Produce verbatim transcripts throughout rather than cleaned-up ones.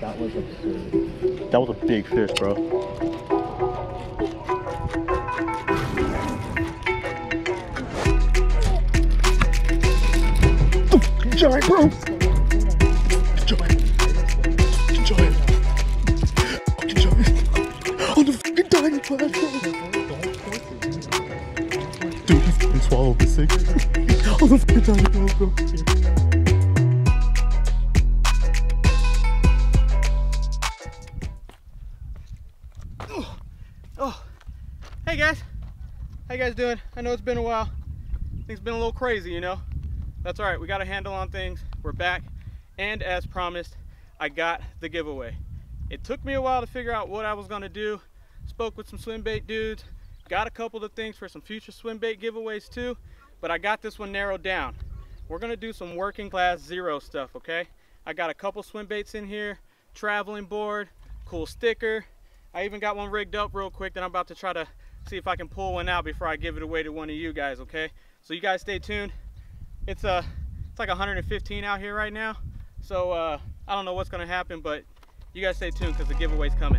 That was absurd. That was a big fish, bro. Giant, bro. Giant. Giant. Fucking giant. On the fucking diving platform. Dude, he fucking swallowed the six. On the fucking diving platform. Oh. Oh. Hey guys. How you guys doing? I know it's been a while. Things been a little crazy, you know. That's all right, we got a handle on things. We're back, and as promised, I got the giveaway. It took me a while to figure out what I was gonna do. Spoke with some swim bait dudes, got a couple of things for some future swim bait giveaways too, but I got this one narrowed down. We're gonna do some working class zero stuff, okay? I got a couple swim baits in here, traveling board, cool sticker. I even got one rigged up real quick that I'm about to try to see if I can pull one out before I give it away to one of you guys, okay? So you guys stay tuned. It's uh, it's like one hundred fifteen out here right now, so uh, I don't know what's gonna happen, but you guys stay tuned because the giveaway's coming.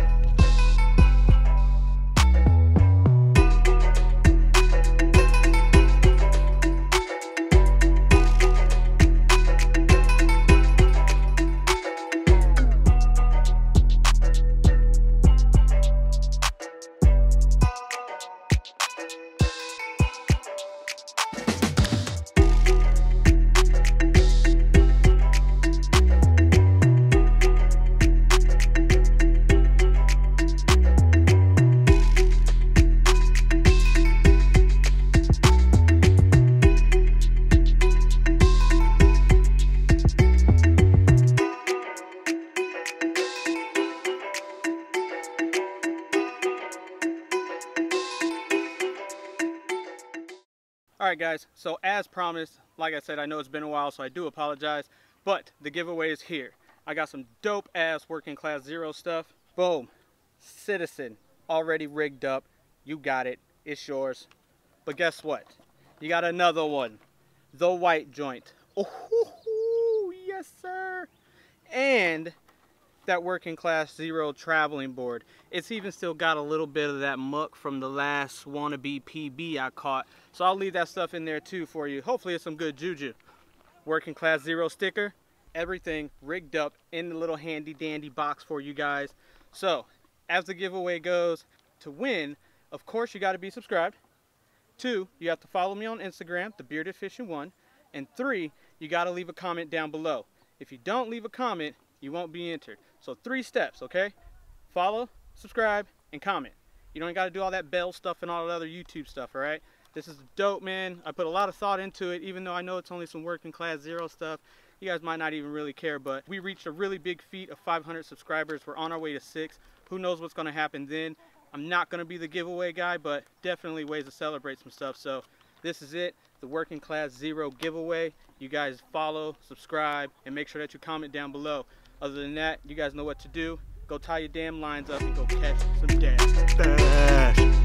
Alright guys, so as promised, like I said, I know it's been a while, so I do apologize, but the giveaway is here. I got some dope ass working class zero stuff. Boom. Citizen, already rigged up. You got it. It's yours. But guess what? You got another one. The white joint. Oh, yes sir. And that working class zero traveling board. It's even still got a little bit of that muck from the last wannabe P B I caught. So I'll leave that stuff in there too for you. Hopefully it's some good juju. Working class zero sticker. Everything rigged up in the little handy dandy box for you guys. So as the giveaway goes, to win, of course you got to be subscribed. Two, you have to follow me on Instagram, The Bearded Fishing One. And three, you got to leave a comment down below. If you don't leave a comment, you won't be entered. So three steps, okay? Follow, subscribe, and comment. You don't got to do all that bell stuff and all that other YouTube stuff, all right? This is dope, man. I put a lot of thought into it, even though I know it's only some working class zero stuff. You guys might not even really care, but we reached a really big feat of five hundred subscribers. We're on our way to six. Who knows what's going to happen then? I'm not going to be the giveaway guy, but definitely ways to celebrate some stuff. So this is it, the working class zero giveaway. You guys follow, subscribe, and make sure that you comment down below. Other than that, you guys know what to do. Go tie your damn lines up and go catch some damn bass.